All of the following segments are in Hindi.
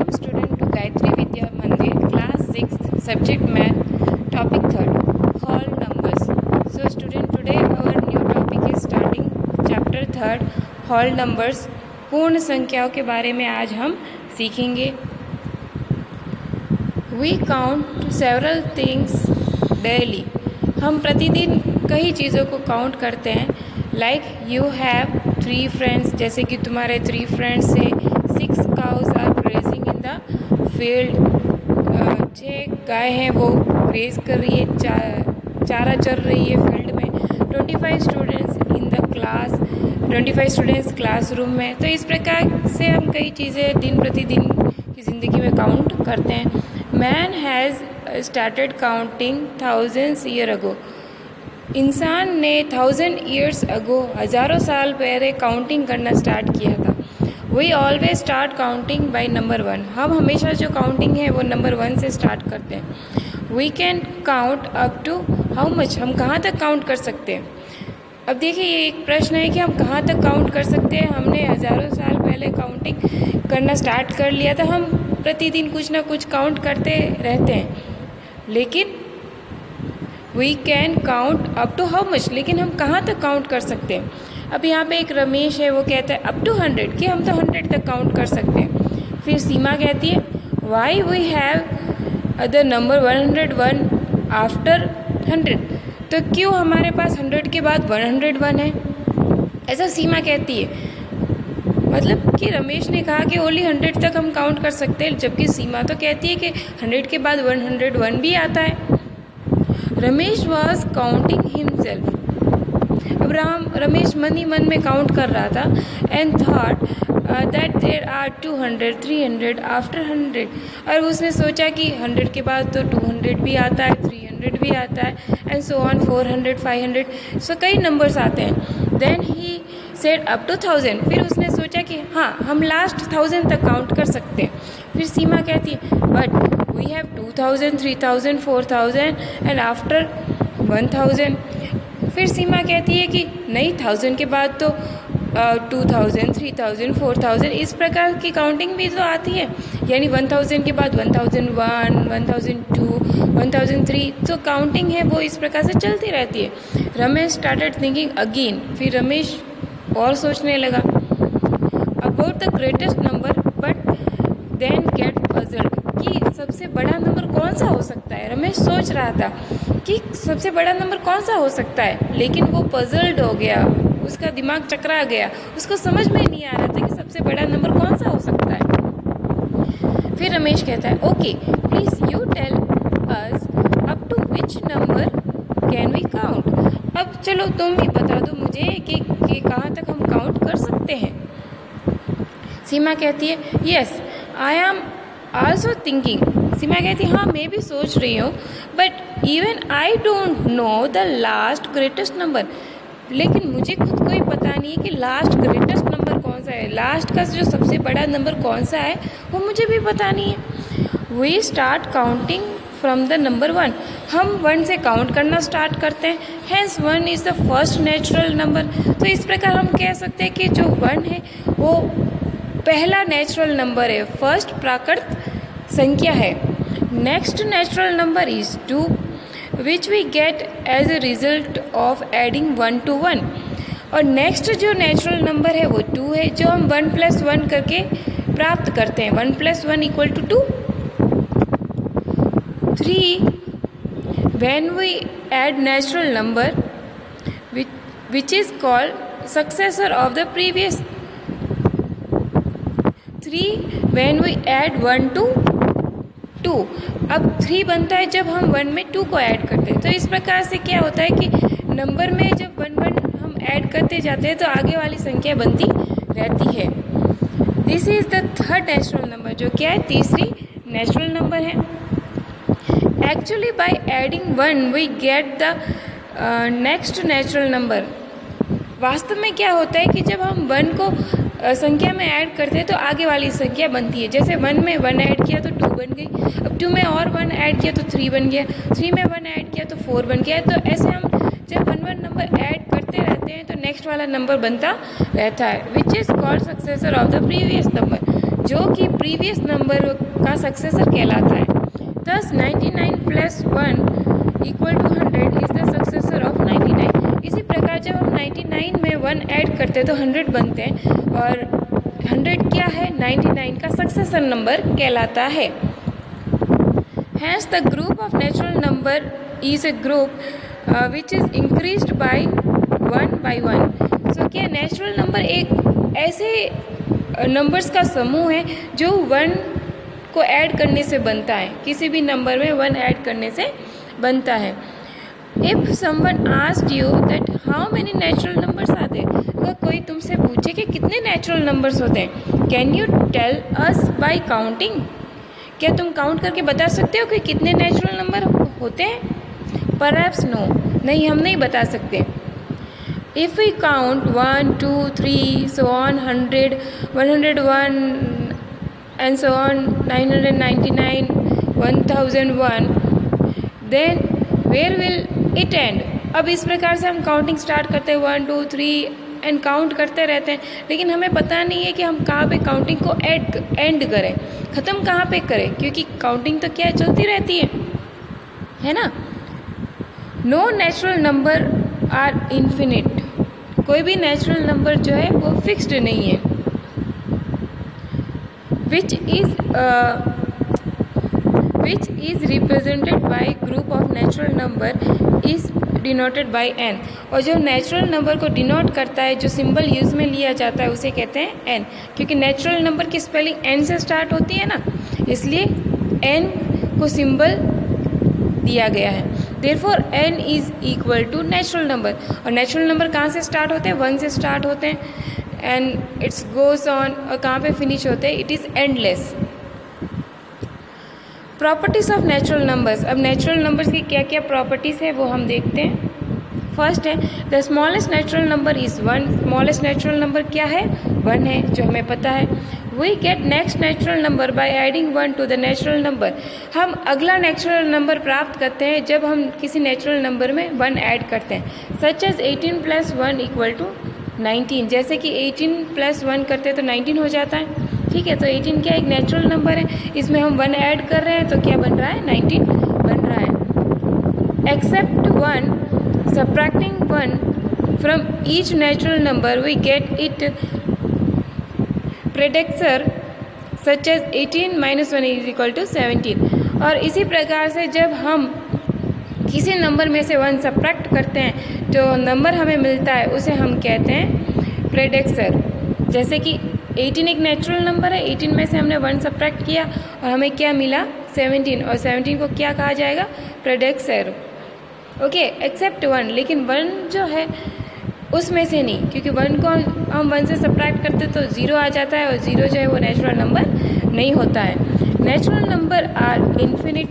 Welcome student to Gayatri Vidya Mandir, class 6th, subject math, topic 3rd, whole numbers. So student, today our new topic is starting chapter 3rd, whole numbers. पूर्ण संख्याओं के बारे में आज हम सीखेंगे. We count several things daily. हम प्रतिदिन कई चीज़ों को काउंट करते हैं. Like you have 3 friends, जैसे कि तुम्हारे 3 फ्रेंड्स से 6 cows are grazing in the field. 6 गाय हैं वो ग्रेज कर रही है, चारा चर रही है फील्ड में. 25 students in the class, 25 students classroom में. तो इस प्रकार से हम कई चीज़ें दिन प्रतिदिन की ज़िंदगी में काउंट करते हैं. Man has started counting thousands year ago. इंसान ने 1000 ईयर्स अगो, हज़ारों साल पहले काउंटिंग करना स्टार्ट किया था. We always start counting by number 1. हम हमेशा जो काउंटिंग है वो नंबर 1 से स्टार्ट करते हैं. We can count up to how much. हम कहाँ तक काउंट कर सकते हैं. अब देखिए, ये एक प्रश्न है कि हम कहाँ तक काउंट कर सकते हैं. हमने हज़ारों साल पहले काउंटिंग करना स्टार्ट कर लिया था. हम प्रतिदिन कुछ ना कुछ काउंट करते रहते हैं, लेकिन we can count up to how much. लेकिन हम कहाँ तक काउंट कर सकते हैं. अब यहाँ पे एक रमेश है, वो कहता है अप टू 100, कि हम तो 100 तक काउंट कर सकते हैं. फिर सीमा कहती है why we have the number 101 after 100. तो क्यों हमारे पास 100 के बाद 101 है, ऐसा सीमा कहती है. मतलब कि रमेश ने कहा कि ओनली 100 तक हम काउंट कर सकते हैं, जबकि सीमा तो कहती है कि 100 के बाद 101 भी आता है. Ramesh was counting himself. अब रमेश मन ही मन में काउंट कर रहा था. And thought that there are 200, 300 after 100. और उसने सोचा कि 100 के बाद तो 200 भी आता है, 300 भी आता है, एंड सो ऑन 400, 500. सो कई नंबर्स आते हैं. Then he said up to 1000. फिर उसने सोचा कि हाँ, हम लास्ट 1000 तक काउंट कर सकते हैं. फिर सीमा कहती है but we have 2000, 3000, 4000 and after 1000. फिर सीमा कहती है कि नहीं, 1000 के बाद तो 2000, 3000, 4000 इस प्रकार की काउंटिंग भी तो आती है. यानी 1000 के बाद 1001, 1002, 1003. तो काउंटिंग है वो इस प्रकार से चलती रहती है. Ramesh started thinking again. फिर रमेश और सोचने लगा about the greatest number, but then get puzzled कि सबसे बड़ा नंबर कौन सा हो सकता है. रमेश सोच रहा था कि सबसे बड़ा नंबर कौन सा हो सकता है, लेकिन वो पजल्ड हो गया, उसका दिमाग चकरा गया. उसको समझ में नहीं आ रहा था कि सबसे बड़ा नंबर कौन सा हो सकता है. फिर रमेश कहता है okay please you tell us up to which number can we count. अब चलो तुम भी बता दो मुझे कि कहाँ तक हम काउंट कर सकते हैं. सीमा कहती है yes I am also thinking. Seema कहती है हाँ, मैं भी सोच रही हूँ, but even I don't know the last greatest number. लेकिन मुझे खुद को ही पता नहीं है कि लास्ट ग्रेटेस्ट नंबर कौन सा है. लास्ट का जो सबसे बड़ा नंबर कौन सा है वो मुझे भी पता नहीं है. We start counting from the number 1. हम 1 से काउंट करना स्टार्ट करते हैं. Hence 1 is the first natural number. तो इस प्रकार हम कह सकते हैं कि जो 1 है वो पहला नेचुरल नंबर है, फर्स्ट प्राकृत संख्या है. Next natural number is 2 which we get as a result of adding 1 to 1. और नेक्स्ट जो नेचुरल नंबर है वो 2 है, जो हम 1 + 1 करके प्राप्त करते हैं. 1 + 1 = 2. 3 when we add natural number which is called successor of the previous. 3 when we add 1 to 2. अब 3 बनता है जब हम 1 में 2 को ऐड करते हैं. तो इस प्रकार से क्या होता है कि नंबर में जब 1 1 हम ऐड करते जाते हैं तो आगे वाली संख्या बनती रहती है. This is the third natural number, जो क्या है, तीसरी नेचुरल नंबर है. Actually by adding 1 we get the next natural number. वास्तव में क्या होता है कि जब हम 1 को संख्या में ऐड करते हैं तो आगे वाली संख्या बनती है. जैसे 1 में 1 ऐड किया तो 2 बन गई. अब 2 में और 1 ऐड किया तो 3 बन गया. 3 में 1 ऐड किया तो 4 बन गया. तो ऐसे हम जब 1 नंबर ऐड करते रहते हैं तो नेक्स्ट वाला नंबर बनता रहता है, which is called successor of the previous number. जो कि प्रीवियस नंबर का सक्सेसर कहलाता है। Thus 99 + 1 = 100 is the successor of 99। इसी प्रकार जब हम 99 में 1 ऐड करते हैं तो 100 बनते हैं, और 100 क्या है, 99 का सक्सेसर नंबर कहलाता है। Hence the group of natural number is a group which is increased by 1 So क्या नेचुरल नंबर एक ऐसे नंबर्स का समूह है जो 1 को ऐड करने से बनता है, किसी भी नंबर में 1 ऐड करने से बनता है। If someone asked you that how many natural numbers are there, अगर कोई तुमसे पूछे कि कितने नेचुरल नंबर्स होते हैं, can you tell us by counting, क्या तुम काउंट करके बता सकते हो कि कितने नेचुरल नंबर होते हैं? परहैप्स नो, नहीं, हम नहीं बता सकते। If we count 1, 2, 3, so on 100, 101 and so on 999, 1001, then where will it end? अब इस प्रकार से हम काउंटिंग स्टार्ट करते हैं 1, 2, 3 एंड काउंट करते रहते हैं, लेकिन हमें पता नहीं है कि हम कहाँ पे काउंटिंग को एंड करें, ख़त्म कहाँ पे करें, क्योंकि काउंटिंग तो क्या चलती रहती है ना। No natural number are infinite, कोई भी नेचुरल नंबर जो है वो फिक्स्ड नहीं है। Which is represented by group of natural number is denoted by n, और जो नेचुरल नंबर को डिनोट करता है, जो सिंबल यूज में लिया जाता है, उसे कहते हैं n, क्योंकि नेचुरल नंबर की स्पेलिंग n से स्टार्ट होती है ना, इसलिए n को सिंबल दिया गया है। Therefore n is equal to natural number, और नेचुरल नंबर कहाँ से स्टार्ट होते हैं, 1 से स्टार्ट होते हैं एंड इट्स गोज ऑन, और कहाँ पे फिनिश होते हैं, it is endless. Properties of natural numbers, अब नेचुरल नंबर्स की क्या क्या प्रॉपर्टीज़ है वो हम देखते हैं। फर्स्ट है the smallest natural number is 1, smallest natural number क्या है, 1 है, जो हमें पता है। We get next natural number by adding 1 to the natural number, हम अगला नेचुरल नंबर प्राप्त करते हैं जब हम किसी नेचुरल नंबर में 1 ऐड करते हैं। सच एज 18 + 1 = 19, जैसे कि 18 + 1 करते हैं तो 19 हो जाता है, ठीक है। तो 18 क्या एक नेचुरल नंबर है, इसमें हम 1 ऐड कर रहे हैं तो क्या बन रहा है, 19 बन रहा है। Except 1, subtracting 1 from each natural number we get it predecessor such as 18 - 1 = 17, और इसी प्रकार से जब हम किसी नंबर में से 1 सब्ट्रैक्ट करते हैं, जो नंबर हमें मिलता है उसे हम कहते हैं प्रेडेक्सर। जैसे कि 18 एक नेचुरल नंबर है, 18 में से हमने 1 सब्ट्रैक्ट किया और हमें क्या मिला, 17, और 17 को क्या कहा जाएगा, प्रेडेक्सर। ओके, एक्सेप्ट 1, लेकिन 1 जो है उसमें से नहीं, क्योंकि 1 को हम 1 से सब्ट्रैक्ट करते तो 0 आ जाता है, और 0 जो है वो नेचुरल नंबर नहीं होता है। Natural number are infinite,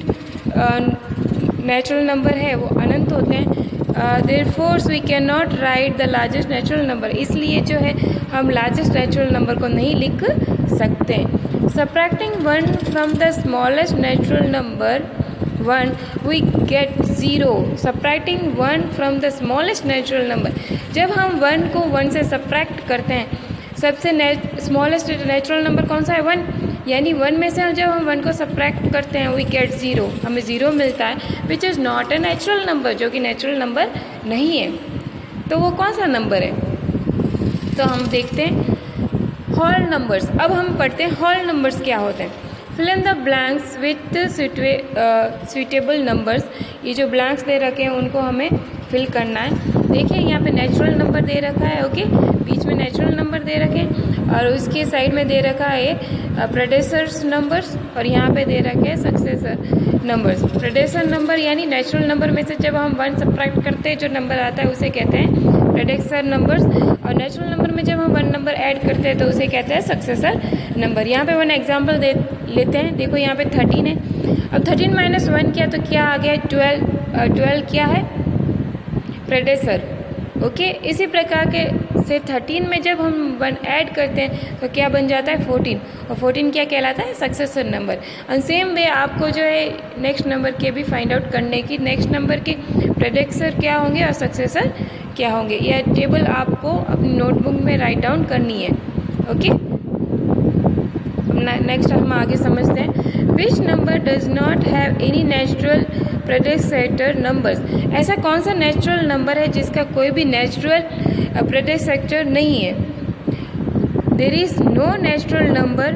natural number है वो अनंत होते हैं। Therefore we can not write the largest natural number, इसलिए जो है हम लार्जेस्ट नेचुरल नंबर को नहीं लिख सकते। Subtracting 1 from the smallest natural number 1 we get 0, subtracting 1 from the smallest natural number, जब हम 1 को 1 से सब्ट्रैक्ट करते हैं, सबसे स्मॉलेस्ट नेचुरल नंबर कौन सा है, 1, यानी 1 में से जब हम 1 को सब्ट्रैक्ट करते हैं वी गेट 0, हमें 0 मिलता है, which is not a natural number, जो कि नेचुरल नंबर नहीं है। तो वो कौन सा नंबर है, तो हम देखते हैं होल नंबर्स। अब हम पढ़ते हैं होल नंबर्स क्या होते हैं। Fill in the blanks with suitable numbers, ये जो ब्लैंक्स दे रखे हैं उनको हमें फिल करना है। देखिए यहाँ पे नेचुरल नंबर दे रखा है, ओके, बीच में नेचुरल नंबर दे रखे हैं, और उसके साइड में दे रखा है प्रेडेसर्स नंबर्स, और यहाँ पे दे रखे हैं सक्सेसर नंबर्स। प्रेडेसर नंबर यानी नेचुरल नंबर में से जब हम 1 सब्ट्रैक्ट करते हैं जो नंबर आता है उसे कहते हैं प्रेडेसर नंबर्स, और नेचुरल नंबर में जब हम 1 नंबर ऐड करते हैं तो उसे कहते हैं सक्सेसर नंबर। यहाँ पे 1 एग्जाम्पल लेते हैं। देखो यहाँ पे 13 है, अब 13 - 1 किया तो क्या आ गया, 12 क्या है, प्रेडेसर। ओके, इसी प्रकार के से 13 में जब हम 1 ऐड करते हैं तो क्या बन जाता है, 14, और 14 क्या कहलाता है, सक्सेसर नंबर। और सेम वे आपको जो है नेक्स्ट नंबर के भी फाइंड आउट करने की, नेक्स्ट नंबर के प्रेडेक्सर क्या होंगे और सक्सेसर क्या होंगे, यह टेबल आपको अपनी नोटबुक में राइट डाउन करनी है। ओके, नेक्स्ट हम आगे समझते हैं। Which number does not have any natural predecessor numbers. ऐसा कौन सा नेचुरल नंबर है जिसका कोई भी नेचुरल प्रेडिसेक्टर नहीं है। There is no natural number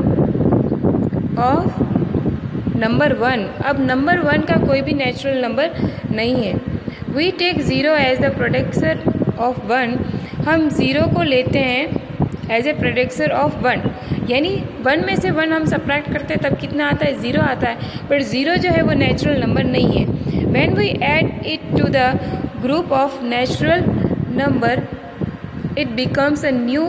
of number 1। अब नंबर 1 का कोई भी नेचुरल नंबर नहीं है। We take 0 as the predecessor of 1। हम 0 को लेते हैं एज ए प्रोडक्टर ऑफ 1, यानी 1 में से 1 हम सब्ट्रैक्ट करते हैं तब कितना आता है, 0 आता है। पर 0 जो है वो नेचुरल नंबर नहीं है। When we add it to the group of natural number it becomes a new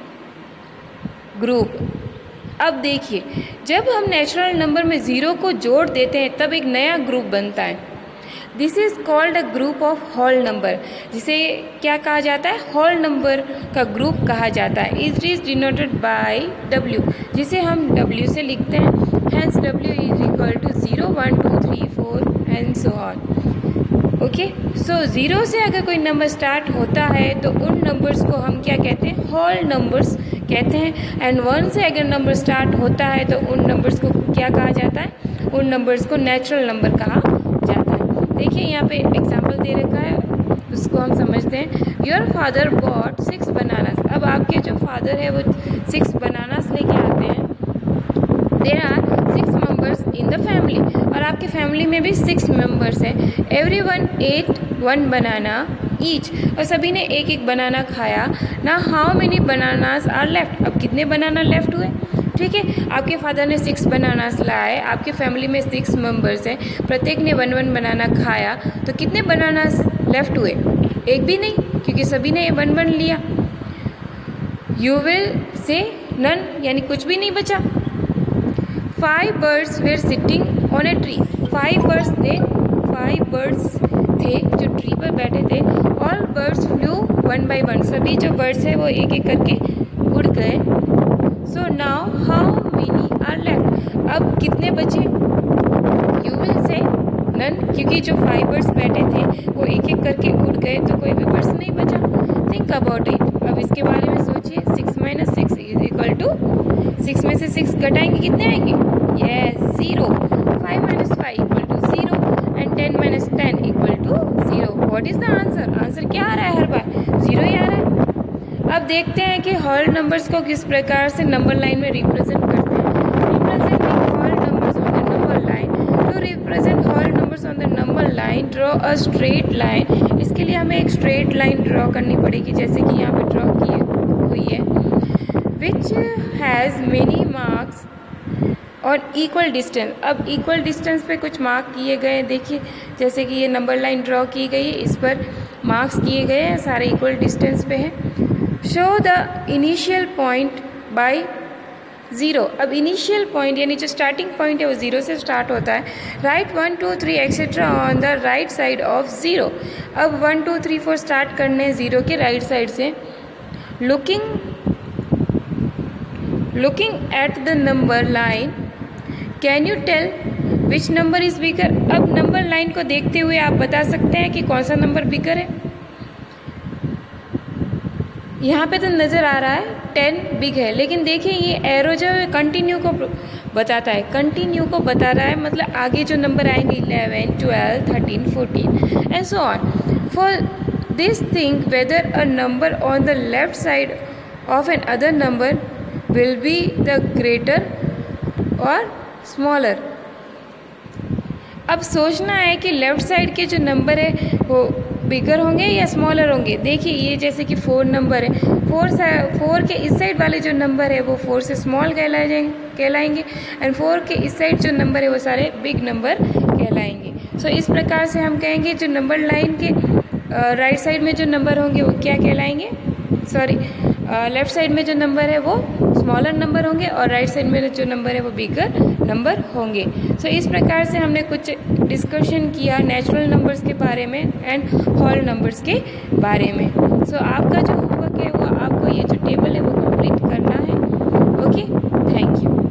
group. अब देखिए, जब हम नेचुरल नंबर में 0 को जोड़ देते हैं तब एक नया ग्रुप बनता है। This is called a group of whole number. जिसे क्या कहा जाता है, होल नंबर का ग्रुप कहा जाता है। It is denoted by W, जिसे हम W से लिखते हैं। Hence W is equal to 0 1 2 3 4 and so on. Okay, so 0 से अगर कोई नंबर स्टार्ट होता है तो उन नंबर्स को हम क्या कहते हैं, होल नंबर्स कहते हैं। एंड 1 से अगर नंबर स्टार्ट होता है तो उन नंबर्स को क्या कहा जाता है, उन नंबर्स को नेचुरल नंबर कहा जाता है। देखिए यहाँ पे एग्जाम्पल दे रखा है, उसको हम समझते हैं। Your father bought 6 bananas. अब आपके जो फादर है वो 6 बनानास लेके आते हैं। There are 6 members in the family, और आपके फैमिली में भी 6 मेंबर्स हैं। एवरीवन एट 1 बनाना ईच, और सभी ने एक एक बनाना खाया। ना how many bananas are left. अब कितने बनाना लेफ्ट हुए, ठीक है। आपके फादर ने 6 बनानास लाए, आपके फैमिली में 6 मेंबर्स हैं, प्रत्येक ने 1 बनाना खाया, तो कितने बनानास लेफ्ट हुए, एक भी नहीं, क्योंकि सभी ने 1 लिया। यू विल से नन, यानी कुछ भी नहीं बचा। 5 birds were sitting on a tree। 5 birds थे जो ट्री पर बैठे थे। All birds flew 1 by 1। सभी जो बर्ड्स हैं वो एक एक करके उड़ गए। So now how many are left। अब कितने बचे, you will say none, क्योंकि जो 5 birds बैठे थे वो एक एक करके उड़ गए तो कोई भी बर्ड्स नहीं बचा। Think about it। अब इसके बारे में सोचिए। 6 - 6 इज इक्वल टू, 6 में से 6 घटाएंगे कितने आएंगे, yes 0। 5 - 5 equal to 0 and 10 - 10 equal to 0। What is the answer, answer क्या आ रहा है, हर बार 0 ही आ रहा है। अब देखते हैं कि होल नंबर्स को किस प्रकार से नंबर लाइन में रिप्रेजेंट करते हैं। Representing whole numbers on the number line. To represent whole numbers on the number line draw a straight line. इसके लिए हमें एक स्ट्रेट लाइन ड्रॉ करनी पड़ेगी, जैसे कि यहाँ पे ड्रॉ की हुई है। विच हैज़ मेनी मार्क्स और इक्वल डिस्टेंस। अब इक्वल डिस्टेंस पे कुछ मार्क किए गए हैं। देखिए जैसे कि ये नंबर लाइन ड्रॉ की गई है, इस पर मार्क्स किए गए हैं, सारे इक्वल डिस्टेंस पे हैं। Show the initial point by 0। अब इनिशियल पॉइंट यानी जो स्टार्टिंग पॉइंट है वो 0 से स्टार्ट होता है। Write 1 2 3 etcetera on the right side of 0। अब 1 2 3 4 स्टार्ट करने हैं 0 के राइट साइड से। Looking at the number line can you tell which number is bigger. अब नंबर लाइन को देखते हुए आप बता सकते हैं कि कौन सा नंबर बिगर है। यहाँ पे तो नज़र आ रहा है 10 बिग है, लेकिन देखिए ये एरो जो है कंटिन्यू को बताता है, कंटिन्यू को बता रहा है, मतलब आगे जो नंबर आएंगे 11 12 13 14 and so on. For this thing whether a number on the left side of another number will be the greater और स्मॉलर। अब सोचना है कि लेफ्ट साइड के जो नंबर है वो बिगर होंगे या स्मॉलर होंगे। देखिए ये जैसे कि 4 नंबर है, 4 के इस साइड वाले जो नंबर है वो 4 से स्मॉल कहलाएंगे एंड 4 के इस साइड जो नंबर है वो सारे बिग नंबर कहलाएंगे। सो इस प्रकार से हम कहेंगे जो नंबर लाइन के राइट साइड में जो नंबर होंगे वो क्या कहलाएंगे, सॉरी लेफ्ट साइड में जो नंबर है वो स्मॉलर नंबर होंगे और राइट साइड में जो नंबर है वो बिगर नंबर होंगे। सो इस प्रकार से हमने कुछ डिस्कशन किया नेचुरल नंबर्स के बारे में एंड होल नंबर्स के बारे में। सो आपका जो होमवर्क है वो आपको ये जो टेबल है वो कंप्लीट करना है। Okay, thank you.